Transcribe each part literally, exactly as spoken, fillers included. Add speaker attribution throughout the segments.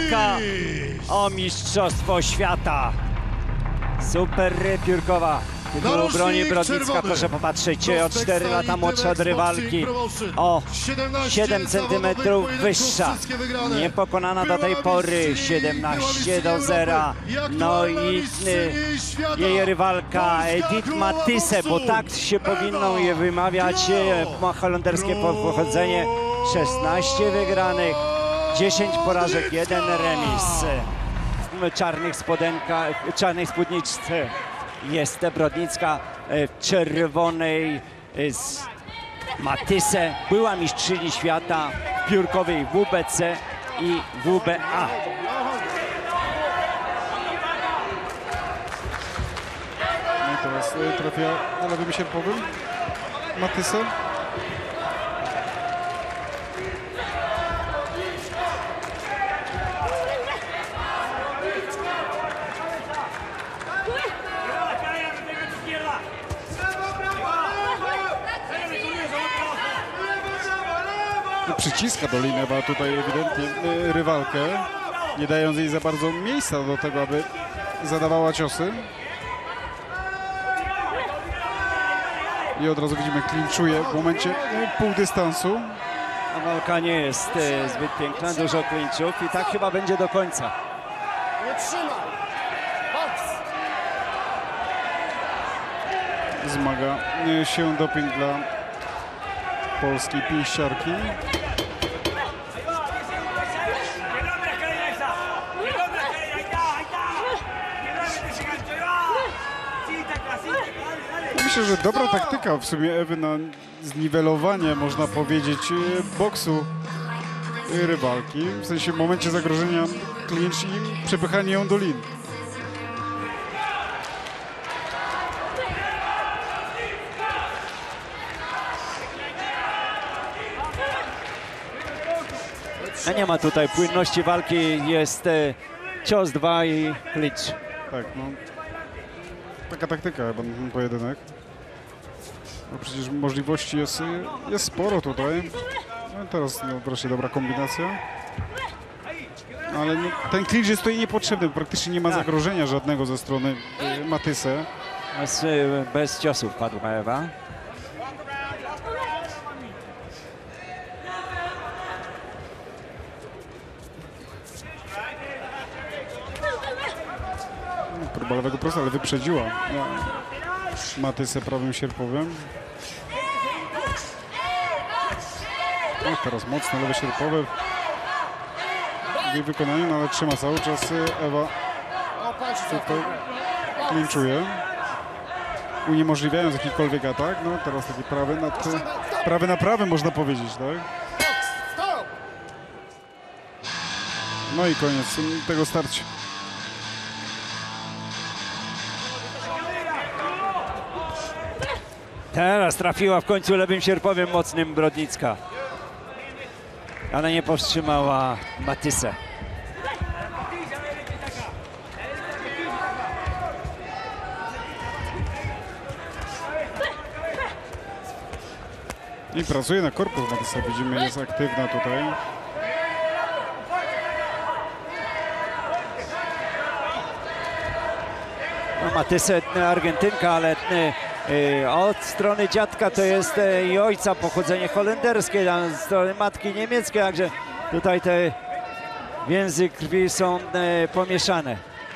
Speaker 1: walka o Mistrzostwo Świata. Super piórkowa. Tytuł broni Brodnicka, proszę popatrzeć, o cztery lata młodsza od rywalki, o siedem centymetrów wyższa, niepokonana do tej pory, siedemnaście do zera. No i jej rywalka Edith Matthysse, bo tak się powinno je wymawiać, holenderskie pochodzenie, szesnaście wygranych, dziesięć porażek, jeden remis. W czarnych spodenkach, czarnej spódniczce jest Brodnicka, w czerwonej z Matthysse, była mistrzyni świata w piórkowej W B C i W B A.
Speaker 2: No i teraz trafia na lewym sierpowym Matthysse. Przyciska do Linewa tutaj ewidentnie rywalkę, nie dając jej za bardzo miejsca do tego, aby zadawała ciosy. I od razu widzimy, klinczuje w momencie pół dystansu.
Speaker 1: A walka nie jest zbyt piękna, dużo klinczów i tak chyba będzie do końca.
Speaker 2: Zmaga się doping dla polskiej pięściarki. Myślę, że dobra taktyka w sumie Ewy na zniwelowanie, można powiedzieć, boksu rywalki. W sensie w momencie zagrożenia klincz i przepychanie ją do lin.
Speaker 1: A nie ma tutaj płynności walki, jest e, cios dwa i klincz.
Speaker 2: Tak, no. Taka taktyka chyba na ten pojedynek. No przecież możliwości jest, jest sporo tutaj. No teraz no, wreszcie dobra kombinacja. Ale no, ten klincz jest tutaj niepotrzebny, praktycznie nie ma tak zagrożenia żadnego ze strony y, Matthysse.
Speaker 1: Bez, bez ciosów padła Ewa.
Speaker 2: Próba lewego prosta, ale wyprzedziła no, Matthysse prawym sierpowym. No, teraz mocno lewe sierpowe w jej wykonaniu, no, ale trzyma cały czas Ewa. Tutaj klinczuje, uniemożliwiając jakikolwiek atak. No teraz taki prawy na, prawy na prawy, można powiedzieć, tak? No i koniec tego starcia.
Speaker 1: Teraz trafiła w końcu lewym sierpowym mocnym Brodnicka, ale nie powstrzymała Matthysse.
Speaker 2: I pracuje na korpus Matthysse, widzimy, jest aktywna tutaj.
Speaker 1: No, Matthysse Argentynka, ale y, od strony dziadka to jest y, i ojca pochodzenie holenderskie, a z strony matki niemieckie, także tutaj te więzy krwi są y, pomieszane.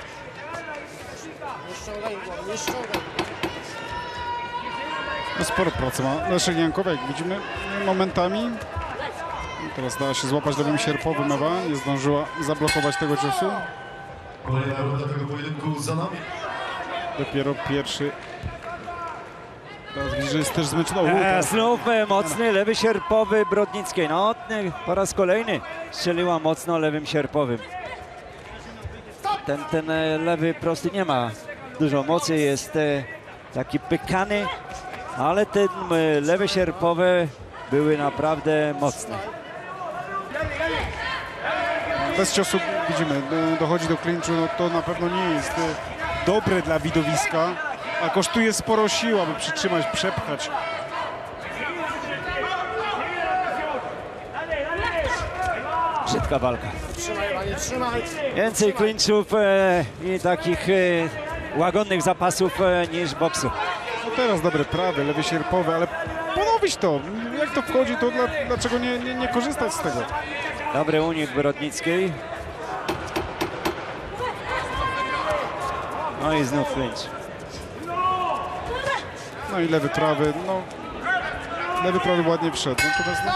Speaker 2: No, sporo pracy ma na Szeliankowie, jak widzimy momentami. Teraz dała się złapać lewym sierpowym Ewa, nie zdążyła zablokować tego ciosu.
Speaker 3: Kolejna runda tego pojedynku za nami.
Speaker 2: Dopiero pierwszy. Teraz widzę, że jest też zmęczony.
Speaker 1: E, znów e, mocny lewy sierpowy Brodnickiej. No, po raz kolejny strzeliła mocno lewym sierpowym. Ten, ten e, lewy prosty nie ma dużo mocy, jest e, taki pykany, ale te e, lewe sierpowe były naprawdę mocne.
Speaker 2: Bez ciosu widzimy, dochodzi do klinczu, no to na pewno nie jest dobre dla widowiska, a kosztuje sporo sił, aby przytrzymać, przepchać.
Speaker 1: Brzydka walka.
Speaker 4: Trzymaj, nie trzymaj.
Speaker 1: Więcej clinchów e, i takich e, łagodnych zapasów e, niż boksu.
Speaker 2: No teraz dobre prawy, lewy sierpowy, ale ponowić to. Jak to wchodzi, to dla, dlaczego nie, nie, nie korzystać z tego?
Speaker 1: Dobry unik Brodnickiej. No i znów clinch.
Speaker 2: No i lewy prawy, no lewy prawy ładnie wszedł. Natomiast no,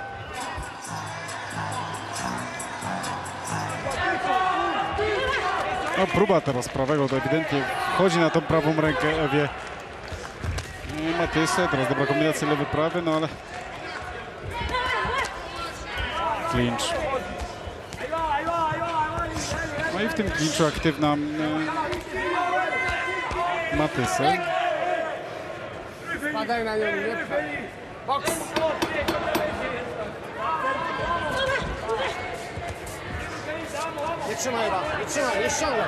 Speaker 2: no próba teraz prawego, to ewidentnie chodzi na tą prawą rękę Ewie. I Matthysse, teraz dobra kombinacja lewy prawy, no ale clinch. No i w tym clinchu aktywna y, Matthysse.
Speaker 4: Spadaj na nią, nie pchaj. Boks. Nie trzymaj, Ewa, nie trzymaj, nie ściągaj.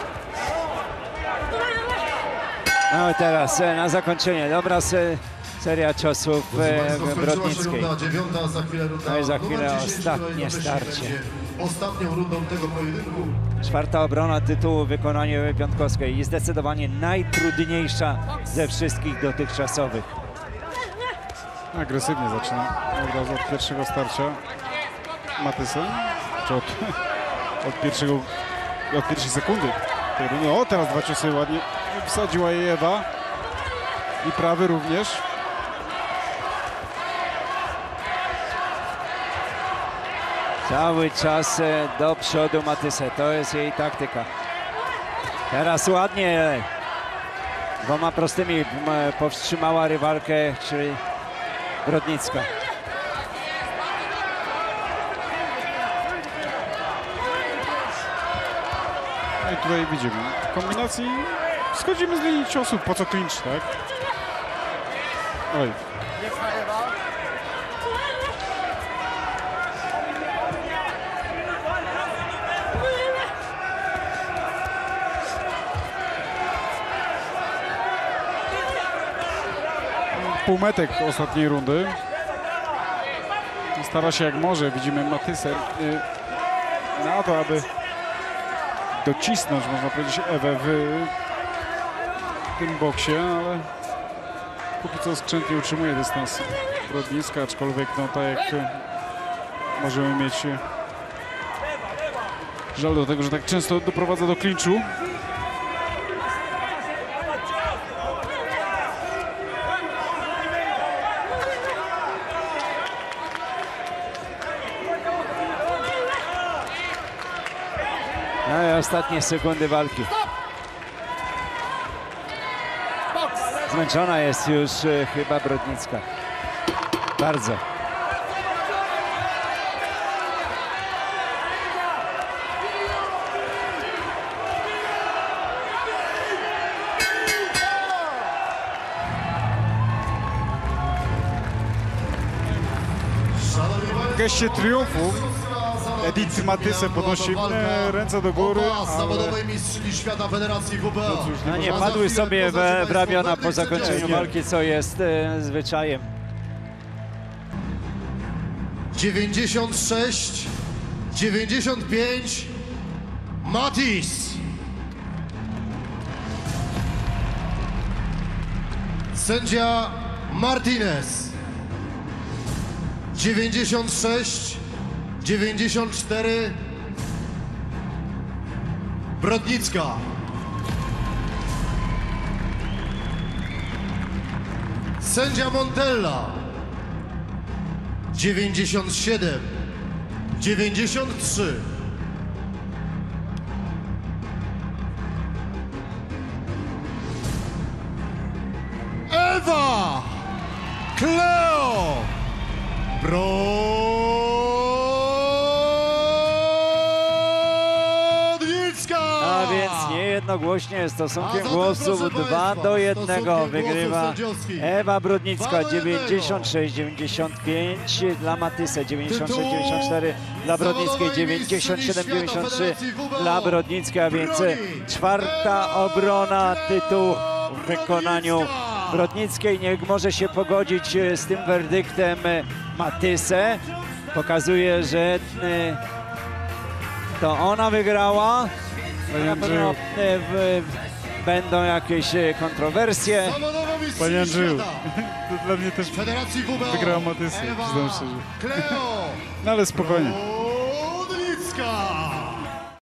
Speaker 1: No i teraz e, na zakończenie dobra se, seria ciosów e, Brodnickiej.
Speaker 3: Dziewiąta, za chwilę runda.
Speaker 1: No i za chwilę
Speaker 3: numer dziesięć,
Speaker 1: ostatnie
Speaker 3: która
Speaker 1: starcie.
Speaker 3: będzie ostatnią rundą tego pojedynku.
Speaker 1: Czwarta obrona tytułu w wykonaniu Ewy Piątkowskiej i zdecydowanie najtrudniejsza ze wszystkich dotychczasowych.
Speaker 2: Agresywnie zaczyna od razu od pierwszego starcia Matthysse, czy od, od, pierwszego, od pierwszej sekundy. O, teraz dwa ciosy ładnie wsadziła jej Ewa i prawy również.
Speaker 1: Cały czas e, do przodu Matthysse, to jest jej taktyka. Teraz ładnie dwoma prostymi m, powstrzymała rywalkę, czyli Brodnicka.
Speaker 2: No i tutaj widzimy, w kombinacji schodzimy z linii ciosów, po co clinch, tak? Oj.
Speaker 4: Nie pchaj, Ewa.
Speaker 2: Półmetek ostatniej rundy. Stara się jak może, widzimy Matthysse y, na to, aby docisnąć, można powiedzieć, Ewę w tym boksie, ale póki co skrzętnie utrzymuje dystans Brodnicka, aczkolwiek no tak jak y, możemy mieć y, żal do tego, że tak często doprowadza do klinczu.
Speaker 1: No i ostatnie sekundy walki. Zmęczona jest już e, chyba Brodnicka. Bardzo.
Speaker 2: W geście triumfu Edith Matthysse podnosi e, ręce do góry, ale
Speaker 3: Zawodowej mistrzyni świata Federacji W B A.
Speaker 1: No nie padły sobie w, w ramiona po zakończeniu walki, co jest e, zwyczajem.
Speaker 3: dziewięćdziesiąt sześć dziewięćdziesiąt pięć Matthysse. Sędzia Martinez. dziewięćdziesiąt sześć dziewięćdziesiąt cztery Brodnicka. Sędzia Montella. dziewięćdziesiąt siedem dziewięćdziesiąt trzy Ewa Kleo Brodnicka.
Speaker 1: A więc niejednogłośnie stosunkiem
Speaker 3: A zatem,
Speaker 1: głosów
Speaker 3: proszę
Speaker 1: dwa
Speaker 3: państwa,
Speaker 1: do jednego
Speaker 3: stosunkiem
Speaker 1: wygrywa
Speaker 3: głosów sędziowskich
Speaker 1: Ewa Brodnicka.
Speaker 3: dwa do jednego.
Speaker 1: dziewięćdziesiąt sześć dziewięćdziesiąt pięć dla Matthysse, dziewięćdziesiąt sześć
Speaker 3: Tytuł
Speaker 1: dziewięćdziesiąt cztery dla Brodnickiej,
Speaker 3: zawodowej
Speaker 1: dziewięćdziesiąt siedem
Speaker 3: mistrzyni
Speaker 1: dziewięćdziesiąt trzy
Speaker 3: świata Federacji W B A.
Speaker 1: dla Brodnickiej, a więc
Speaker 3: Broni
Speaker 1: czwarta obrona tytułu w wykonaniu Brodnickiej. Nie może się pogodzić z tym werdyktem Matthysse. Pokazuje, że to ona wygrała.
Speaker 2: Panie
Speaker 1: Na pewno
Speaker 2: Andrzeju,
Speaker 1: e, w, będą jakieś e, kontrowersje.
Speaker 3: Zawodowa
Speaker 2: panie
Speaker 3: mistrzyni
Speaker 2: Andrzeju,
Speaker 3: świata
Speaker 2: to dla mnie też
Speaker 3: Federacji W B O.
Speaker 2: wygrała Matthysse,
Speaker 3: Ewa
Speaker 2: przyznam szczerze.
Speaker 3: Kleo
Speaker 2: No ale spokojnie.
Speaker 3: Brodnicka.